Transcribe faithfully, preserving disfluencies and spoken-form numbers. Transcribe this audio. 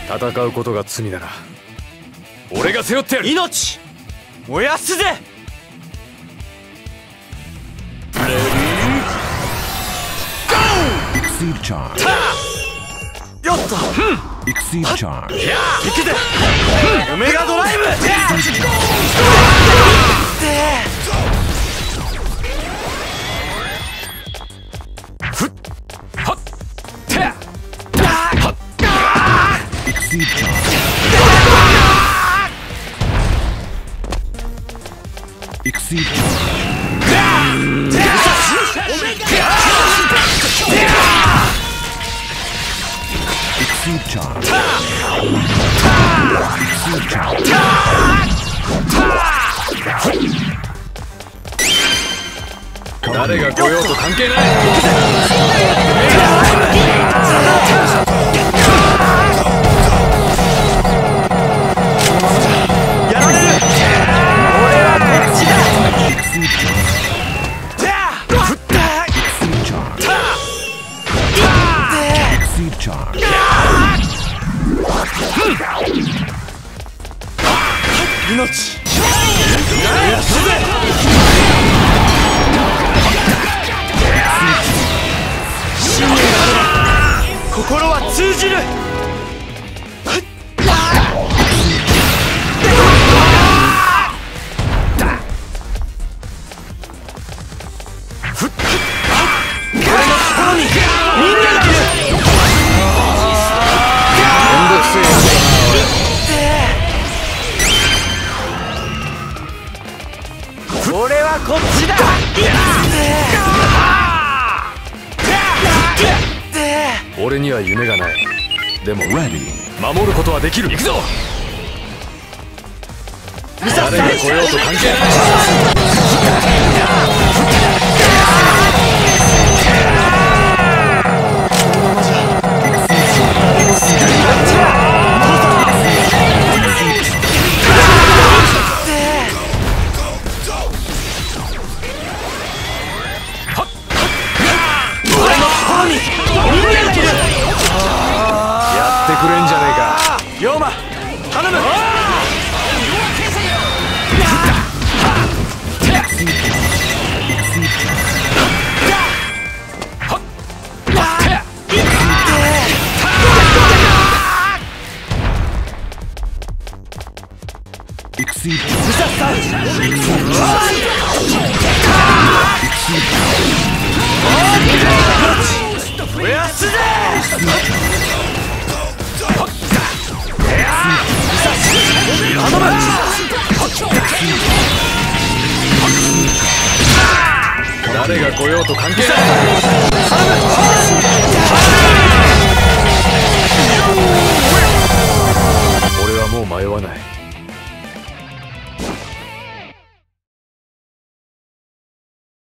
戦うことが罪なら俺が背負ってやる。 命燃やすぜ。 レディーゴー。 Exceed charge. よっと、 Exceed charge. 行くぜ。オメガドライブ。 ふっはってはっ Exceed charge. Exceed charge. Exceed charge. Exceed charge. 誰が来ようと関係ない。 やられる。俺はこっちだ。 Exceed charge. Exceed charge. 命燃やすぜ。信念があれば心は通じる。俺の心に人間がいる。 めんどくせえやつだな。 俺はこっちだ。 俺には夢がない。でも Ready. 守ることはできる。行くぞ。誰が来ようと関係ない。やってくれんじゃねえか。 龍馬頼む。 Exceed. 燃やすぜ。 誰が来ようと関係ない。